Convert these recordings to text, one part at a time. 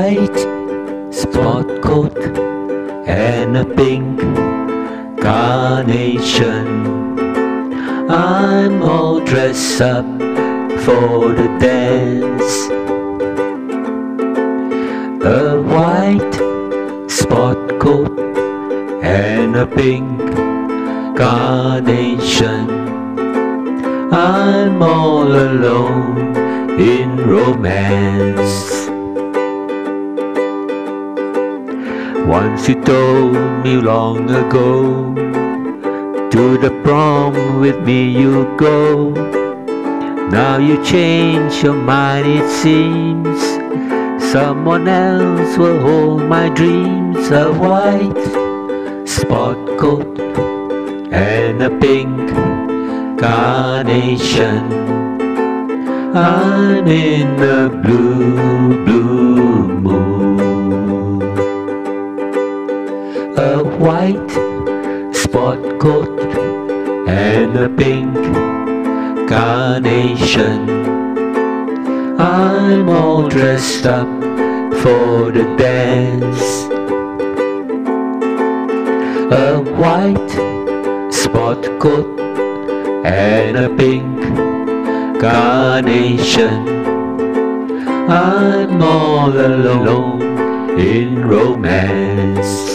white spot coat and a pink carnation. I'm all dressed up for the dance. A white spot coat and a pink carnation. I'm all alone in romance. Once you told me long ago, to the prom with me you'll go. Now you change your mind, it seems. Someone else will hold my dreams. A white spot coat and a pink carnation. I'm in the blue, blue mood. A white spot coat and a pink carnation. I'm all dressed up for the dance. A white spot coat and a pink carnation. I'm all alone in romance.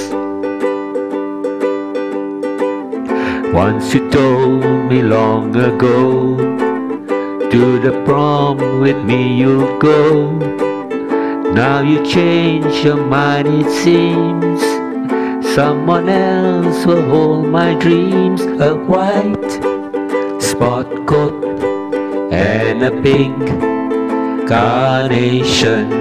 Once you told me long ago, to the prom with me you'll go. Now you change your mind, it seems. Someone else will hold my dreams. A white spot coat and a pink carnation.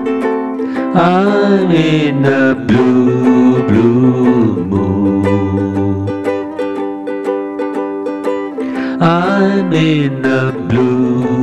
I'm in a blue, blue mood. I'm in a blue